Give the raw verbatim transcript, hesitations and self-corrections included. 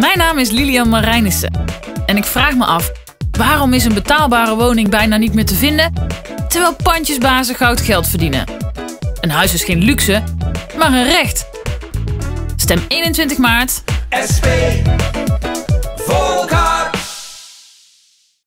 Mijn naam is Lilian Marijnissen en ik vraag me af, waarom is een betaalbare woning bijna niet meer te vinden, terwijl pandjesbazen goud geld verdienen? Een huis is geen luxe, maar een recht. Stem eenentwintig maart. S P.